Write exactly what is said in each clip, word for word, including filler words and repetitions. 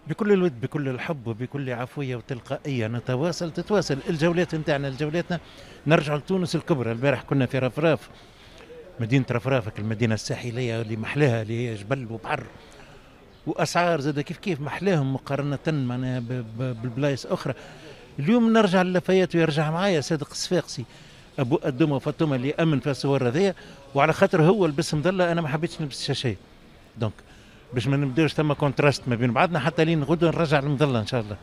بكل الود، بكل الحب، وبكل عفوية وتلقائية نتواصل تتواصل الجولات نتاعنا. الجولاتنا نرجع لتونس الكبرى. البارح كنا في رفراف، مدينة رفرافك، المدينة الساحلية اللي محلاها، اللي هي جبل وبحر وأسعار زاد كيف كيف محلاهم مقارنة معناها بالبلايص أخرى. اليوم نرجع للفايات ويرجع معايا صادق الصفاقسي أبو أدومة وفاطمة اللي أمن في الصور هذيا، وعلى خاطر هو لبس مظلة أنا ما حبيتش نلبس شاشة، دونك باش ما نبداوش ثم كونتراست ما بين بعضنا حتى لين غدوه نرجع المظله ان شاء الله.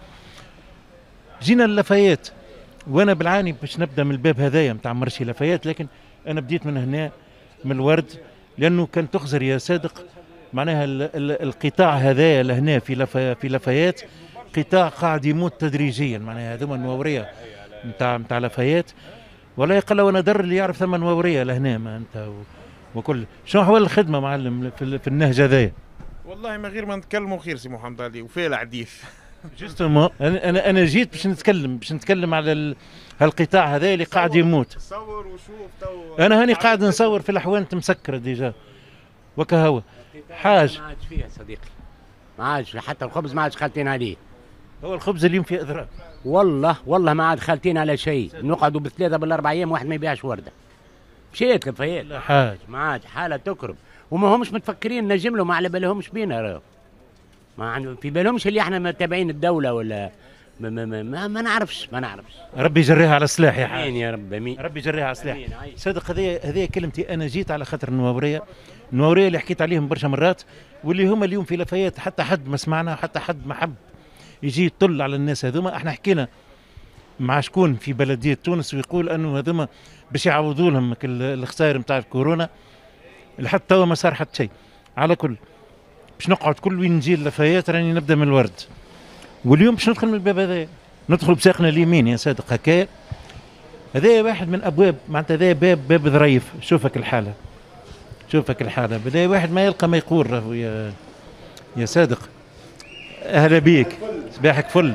جينا للفايات وانا بالعاني باش نبدا من الباب هذايا نتاع مرشي لفايات، لكن انا بديت من هنا من الورد، لانه كان تخزر يا صادق معناها ال ال القطاع هذايا لهنا في لفا في لفايات قطاع قاعد يموت تدريجيا، معناها هذوما النواوريه نتاع نتاع لفايات ولا يقل وانا در اللي يعرف ثم نواوريه لهنا ما انت وكل. شنو احوال الخدمه معلم في, في النهج هذايا؟ والله ما غير ما نتكلموا خير سي محمد علي وفيه الحديث. جوستومون انا انا انا جيت باش نتكلم باش نتكلم على هالقطاع هذا اللي قاعد يموت. صور وشوف تو انا هاني قاعد نصور في الاحوان مسكره ديجا وكهو حاج ما عادش فيها صديقي، ما عادش حتى الخبز ما عادش خالتين عليه. هو الخبز اليوم فيه اضراب والله والله ما عاد خالتين على شيء، نقعدوا بثلاثه بالاربع ايام واحد ما يبيعش ورده. مشيت لفيات لا حاج ما عادش حاله تكرم، وما همش متفكرين نجم له، ما على بالهمش بينا راهو، ما في بالهمش اللي احنا متابعين الدوله ولا ما ما, ما, ما, ما نعرفش ما نعرفش. ربي يجريها على السلاح يا حاج. امين يا رب امين. ربي يجريها على السلاح. صدق هذه هذه كلمتي، انا جيت على خاطر النواوريه، النواوريه اللي حكيت عليهم برشا مرات واللي هما اليوم في لفايات حتى حد ما سمعنا حتى حد ما حب يجي يطل على الناس هذوما. احنا حكينا مع شكون في بلديه تونس ويقول انه هذوما باش يعوضوا لهم الخسائر نتاع الكورونا، لحد توا ما صار حتى شيء. على كل باش نقعد كل وين نجي لفايات راني نبدا من الورد، واليوم باش ندخل من الباب هذا، ندخل بساقنا اليمين يا صادق هكايا. هذا واحد من ابواب معناتها هذا باب باب ظريف. شوفك الحاله شوفك الحاله بدا واحد ما يلقى ما يقول راهو يا يا صادق. اهلا بيك صباحك فل.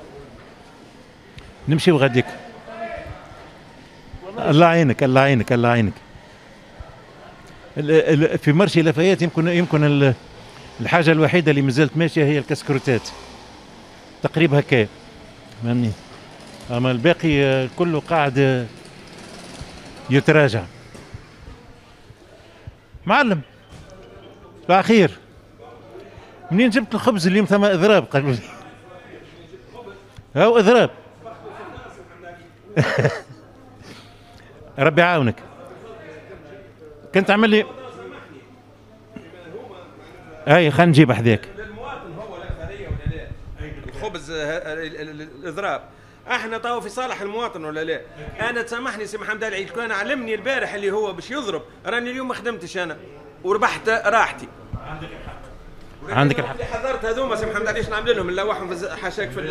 نمشي وغاديك. الله يعينك الله يعينك الله يعينك. في مرشي لفايات يمكن يمكن الحاجه الوحيده اللي مازالت ماشيه هي الكسكروتات تقريبا هكا فهمني، اما الباقي كله قاعد يتراجع. معلم باخير منين جبت الخبز اليوم؟ ثم اضراب قالوا لي. هاو اضراب. ربي يعاونك. كنت عمل لي اي خلينا نجيب حذاك. الخبز الاضراب احنا تو في صالح المواطن ولا لا؟ انا تسامحني سي محمد علي، كان علمني البارح اللي هو باش يضرب، راني اليوم ما خدمتش انا وربحت راحتي. عندك الحق عندك الحق. اللي حضرت هذوما سي محمد علي شنو نعمل لهم؟ نلوحهم في حاشاك في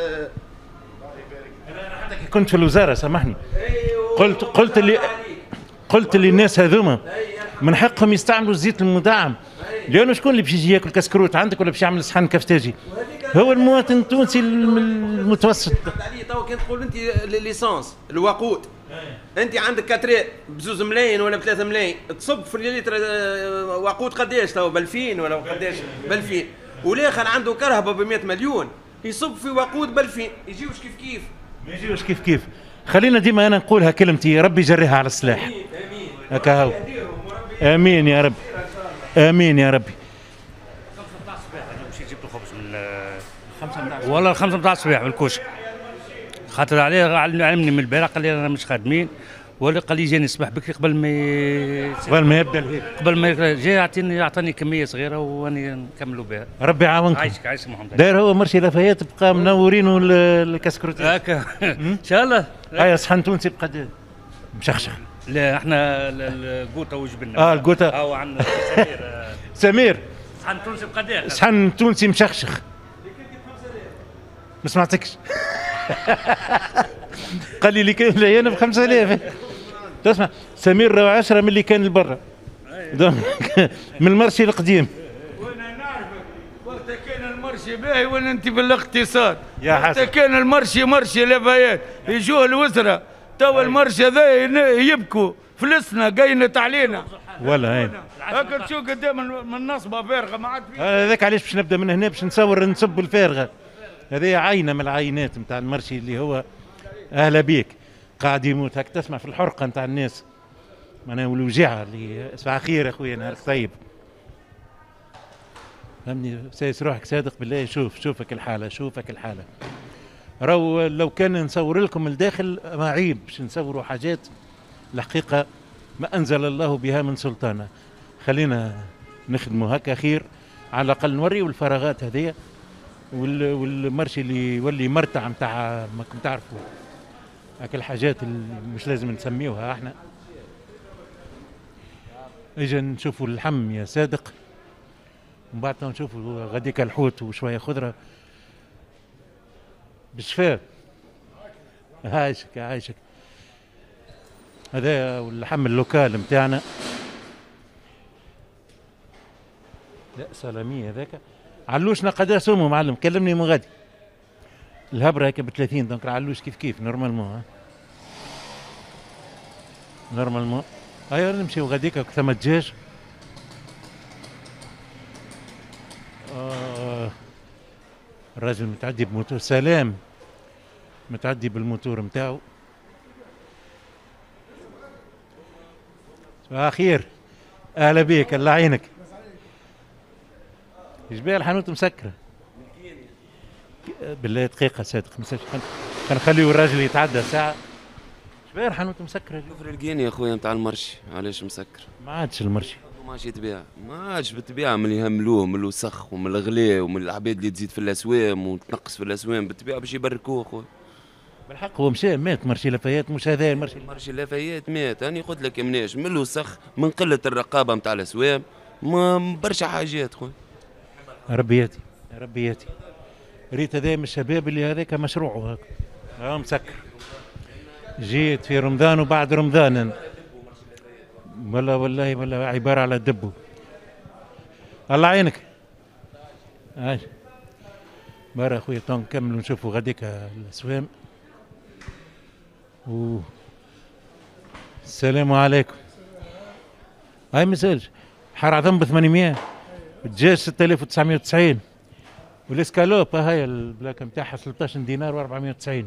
انا حتى كنت في الوزاره سامحني قلت قلت اللي قلت للناس هذوما من حقهم يستعملوا الزيت المدعم، لانه شكون اللي باش يجي ياكل كسكروت عندك ولا باش يعمل صحن كفتاجي؟ هو المواطن التونسي المتوسط. علي تو كنت تقول انت ليسانس الوقود، انت عندك كاتري بزوز ملايين ولا بثلاثة ملايين، تصب في الليتر وقود قداش تو؟ بألفين ولا قداش؟ بألفين. والاخر عنده كرهبه ب مئة مليون يصب في وقود بألفين، يجيوش كيف كيف؟ ما يجيوش كيف كيف. خلينا ديما انا نقولها كلمتي، ربي يجريها على السلاح. امين امين هكا هو. امين يا رب امين يا ربي. خمسة متاع الصباح انا مشيت جبت الخبز من خمسة متاع والله الخمسة متاع الصباح بالكوش، خاطر عليه علمني من البارح قال لي انا مش خادمين، ولا قال لي جاني الصباح بكري قبل ما قبل ما يبدا الهيك قبل ما جاي يعطيني يعطيني كميه صغيره واني نكملوا بها. ربي يعاونك. عايشك عايش محمد. داير هو مرشي لفايات بقى منورينه الكسكروتات هكا ان شاء الله. هاي صحن تونسي بقد مشخشخ. لا احنا القوطه وجبنا. اه القوطه. اه عندنا سمير. سمير صحن تونسي بقد صحن تونسي مشخشخ. ما سمعتكش. قال لي اللي كان لا انا ب خمسة آلاف. تسمع سمير راهو عشرة من اللي كان لبرا من المرشي القديم. وانا نعرفك وقت كان المرشي باهي وانا انت بالاقتصاد. يا حسن وقت كان المرشي مرشي لفايات يجوه الوزراء، توا المرشي هذا يبكوا فلسنا قينت علينا. ولا هاي هاك تشوف قدام من نصبه فارغه ما عاد فيه. هذاك علاش باش نبدا من هنا باش نصور نصب الفارغه. هذه عينه من العينات نتاع المرشي اللي هو اهلا بيك قاعد يموت هاك تسمع في الحرقه نتاع الناس معناها والوجيعه اللي اسمع خير اخويا نهارك طيب. فهمني سايس روحك صادق بالله. شوف شوفك الحاله شوفك الحاله. راهو لو كان نصور لكم الداخل ما عيب باش نصوروا حاجات الحقيقه ما انزل الله بها من سلطانه. خلينا نخدموا هكا خير على الاقل نوريوا الفراغات هذه والمرشي اللي يولي مرتع نتاع ماكم تعرفوا هاك الحاجات اللي مش لازم نسميوها احنا. اجا نشوفوا اللحم يا صادق ومن بعد نشوفوا غاديك الحوت وشويه خضره بالشفاء. عايشك عايشك. هذا اللحم اللوكال متاعنا. لا سلامية هذاك. علوشنا قدر سومو معلم كلمني من غادي. الهبره هيك ب ثلاثين دونك علوش كيف كيف نورمالمون ها. نورمالمون. هيا نمشيو غاديك ثم دجاج. آه الراجل متعدي بموتور سلام متعدي بالموتور متاعو. صباح الخير اهلا بيك الله يعينك. جبال الحانوت مسكره بالله دقيقه صادق خليو الراجل يتعدى ساعه. جبال الحانوت مسكره. كفر القيني يا خويا نتاع المرشي علاش مسكر؟ ما عادش المرشي ما عادش يتباع ما عادش بالطبيعه من يهملوه من الوسخ ومن الغلاء ومن العباد اللي تزيد في الاسوام وتنقص في الاسوام بالطبيعه باش يبركوه خويا. بالحق هو مشى مات مرشي لافايات مش هذا المرشي. مرشي لافايات مات راني قلت لك مناش من الوسخ من قله الرقابه نتاع الاسوام ما برشا حاجات خويا. ربياتي ربياتي ريت هذا من الشباب اللي هذاك مشروعه هاك ها مسكر. جيت في رمضان وبعد رمضان والله والله والله عباره على دبو. الله يعينك. هاي برا اخويا تو نكملوا نشوفوا غاديك الاسوام و السلام عليكم. هاي مساج حار عظم ب ثمانمية الدجاج ستة آلاف وتسعمية وتسعين والاسكالوب هاي البلاكه نتاعها ثلاثة عشر دينار وأربعمية وتسعين.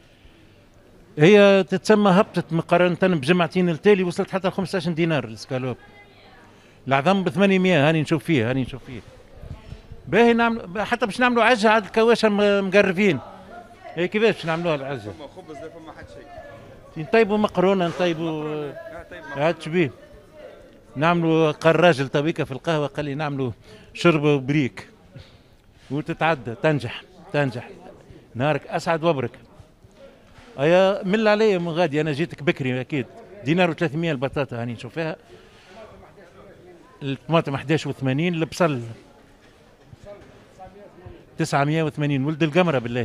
هي تتسمى هبطت مقارنه بجمعتين التالي وصلت حتى خمسة عشر دينار الاسكالوب. العظم ب ثمانمية هاني نشوف فيه هاني نشوف فيه. باهي نعمل حتى باش نعملوا عجه عاد الكواشه مقرفين. هي كيفاش باش نعملوها العجه؟ خبز لا فما حد شيء. نطيبوا مقرونه نطيبوا هات شبيه. نعملوا قال راجل تويكا في القهوه قال لي نعملوا شربه بريك وتتعدى تنجح تنجح نهارك اسعد وبرك. ايا مل علي من غادي انا جيتك بكري اكيد. دينار و300 البطاطا هاني نشوف فيها. الطماطم أحد عشر وثمانين البصل تسعمية وثمانين ولد القمره بالله.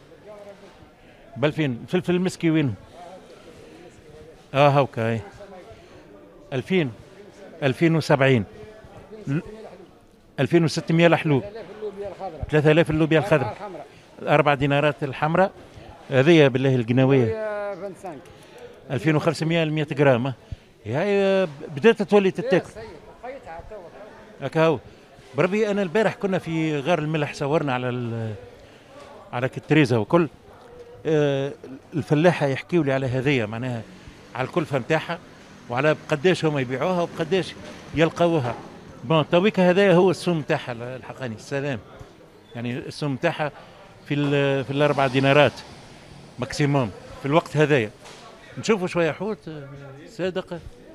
بلفين الفلفل المسكي وين؟ اه هوكا هاي ألفين ألفين وسبعين ألفين وستمية الحلوب ثلاثة آلاف اللوبيا الخضراء أربع دينارات الحمراء هذه بالله القناوية ألفين وخمسمية المية غرام. هاي بدات تولي تتاكل هكا هو. بربي انا البارح كنا في غار الملح صورنا على على كتريزه وكل آه الفلاحه يحكيوا لي على هذيا معناها على الكلفه نتاعها وعلى قداش هما يبيعوها وبقداش يلقاوها. بون تويك هذايا هو السوم نتاعها الحقاني السلام يعني السوم نتاعها في ال في الاربع دينارات ماكسيموم في الوقت هذايا. نشوفوا شويه حوت صادق.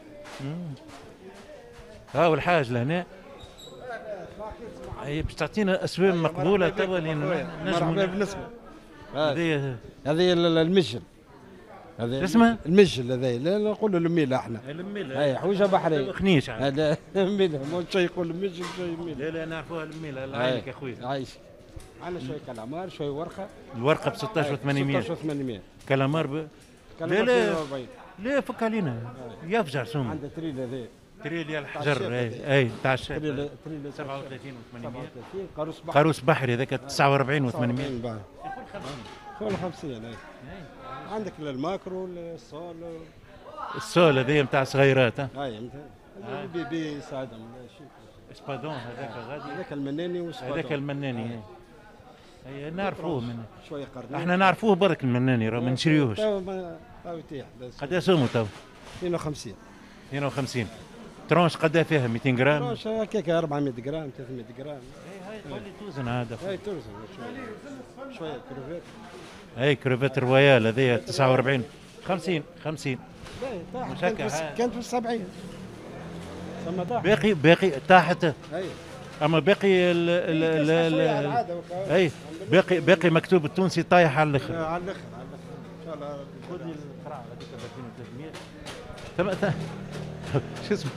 ها والحاج لهنا هي باش تعطينا اسوام مقبوله توا اللي نجموا بالنسبه هذه هذه المجل هذه اسمها المجل هذا لا نقولوا الميله احنا الميله اي حويجه بحريه خنيش هذا الميله مو شيء يقول المجل شيء الميله. لا لا نعرفوها الميله الله يعينك يا خويا. عايش عندنا شويه كلامار شويه ورقه. الورقه ب ستة عشر وثمانمية ستة عشر وثمانمية كلامار ب... لا لا لا فك علينا يفجر سوم. عندنا تريل هذا تريل يا الحجر اي اي تاع الشاب تريل تريل سبعة وثلاثين وثمانمية قاروس بحري قاروس بحري هذاك تسعة وأربعين وثمانمية فوق خمسين. اي عندك الماكرو الصول السول هذه نتاع صغيرات ها. اي بي بي صادم اسبادون هذاك غادي، هذاك المناني وسبادون، هذاك المناني اي نعرفوه من شويه قرنين، احنا نعرفوه برك المناني راه ما نشريوهش. تو ما تو يتيح قد سومو تو؟ اثنين وخمسين اثنين وخمسين. ترونش قد فيها مئتين غرام؟ ترونش هكاك أربعمية غرام ثلاثمية غرام. اي هاي تولي توزن هذا. هاي توزن شويه شويه كروفيت. اي كروفيت رويال هذيا تسعة وأربعين خمسين خمسين. مش هكا كانت في السبعين. ثم طاحت. باقي باقي طاحت. اي اما باقي ال ال ال اي باقي باقي مكتوب التونسي طايح على الاخر. على الاخر على الاخر ان شاء الله. خذ لي القرعه هذيك ب ألفين وثلاثمية. ثم شو اسمه؟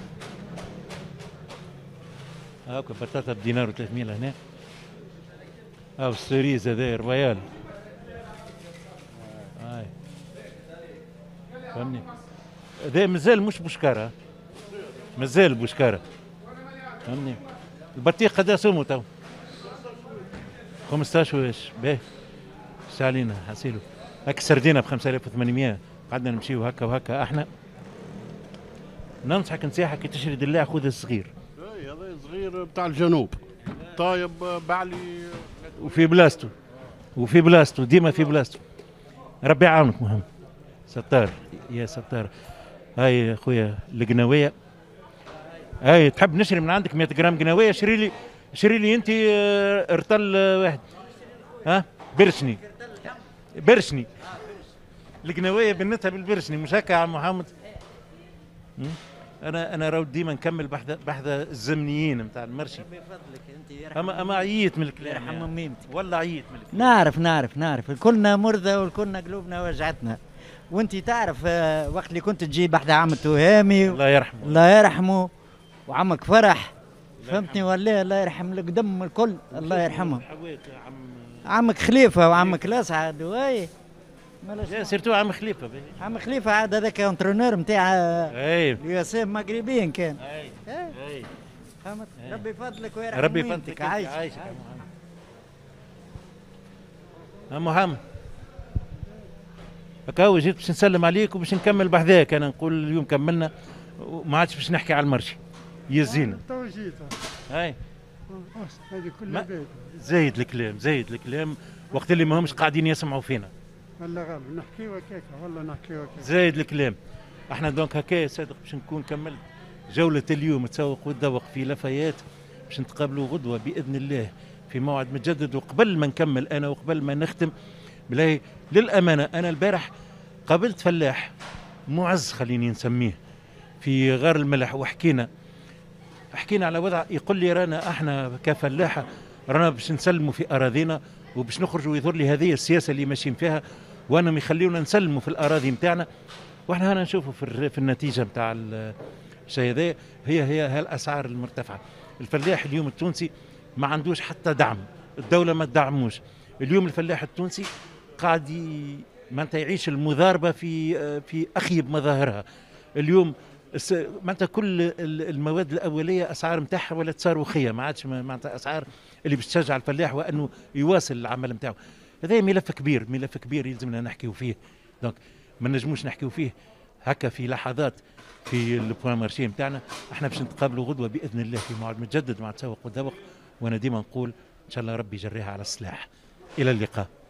هاكا بطاطا بدينار وثلاثمية لهنا. هاو السيريز هذا رويال. هاي فهمني؟ هذا مازال مش بوشكاره، مازال بوشكاره فهمني؟ البطيخ قد سومو تو؟ خمسطاش واش باهي اش علينا حاسيلو. هاك السردينه ب خمسة آلاف وثمانمية. قعدنا نمشيو هكا وهكا. احنا ننصحك نصيحه كي تشري دلاع خذ الصغير. اي هذا صغير بتاع الجنوب طايب بعلي وفي بلاستو وفي بلاستو ديما في بلاستو. ربي يعاونك مهم ستار يا ستار. هاي خويا القناويه. هاي تحب نشري من عندك مئة غرام قناويه؟ شري لي شري لي انت ارطل واحد. ها برشني برشني القناويه بنتها بالبرشني مش هكا يا عم محمد؟ انا انا راهو ديما نكمل بحذا بحذا الزمنيين نتاع المرشي. بفضلك انت اما اما عييت من الكلام يرحم ميمتي. والله عييت من الكلام. نعرف نعرف نعرف كلنا مرضى وكلنا قلوبنا وجعتنا. وانت تعرف آه، وقت اللي كنت تجي بحذا عم التهامي الله يرحمه الله يرحمه وعمك فرح فهمتني ولا الله يرحم القدم الكل الله يرحمه. عمك خليفه وعمك الاسعد واي لا سيرتو عم خليفه بي. عم خليفه عاد هذاك انترونور نتاع اي الياسين مغربيين كان. اي اي فهمت. ربي يفضلك ويرحم ربي ميمتك. يفضلك عايش عايشك يا محمد. هكا جيت باش نسلم عليك وباش نكمل بحذاك. انا نقول اليوم كملنا وما عادش باش نحكي على المرشي يا زينه. تو جيت هاي هذه كلها بيت. زايد الكلام زايد الكلام وقت اللي ما همش قاعدين يسمعوا فينا. والله غالب نحكيو هكاك والله نحكيو هكاك. زايد الكلام. احنا دونك هكا صادق باش نكون كملت جولة اليوم تسوق والذوق في لافايات. باش نتقابلوا غدوة بإذن الله في موعد متجدد. وقبل ما نكمل أنا وقبل ما نختم بلاي للأمانة أنا البارح قابلت فلاح معز خليني نسميه في غار الملح وحكينا حكينا على وضع. يقول لي رانا احنا كفلاحة رانا باش نسلموا في أراضينا وباش نخرجوا ويظهر لي هذه السياسة اللي ماشيين فيها وانا يخليونا نسلموا في الأراضي نتاعنا. واحنا هنا نشوفوا في, في النتيجة نتاع الشيء هذا هي هي هالأسعار المرتفعة. الفلاح اليوم التونسي ما عندوش حتى دعم. الدولة ما تدعموش. اليوم الفلاح التونسي قاعد معناتها يعيش المضاربة في في أخيب مظاهرها. اليوم معناتها كل المواد الأولية أسعار نتاعها ولات صاروخية ما عادش معناتها أسعار اللي باش تشجع الفلاح وأنه يواصل العمل نتاعو. هذا ملف كبير ملف كبير يلزمنا نحكيو فيه. دونك ما نجموش نحكيو فيه هكا في لحظات في البوان مارشي نتاعنا. احنا باش نتقابلوا غدوه باذن الله في موعد متجدد مع تسوق والذوق. وانا ديما نقول ان شاء الله ربي يجريها على السلاح. الى اللقاء.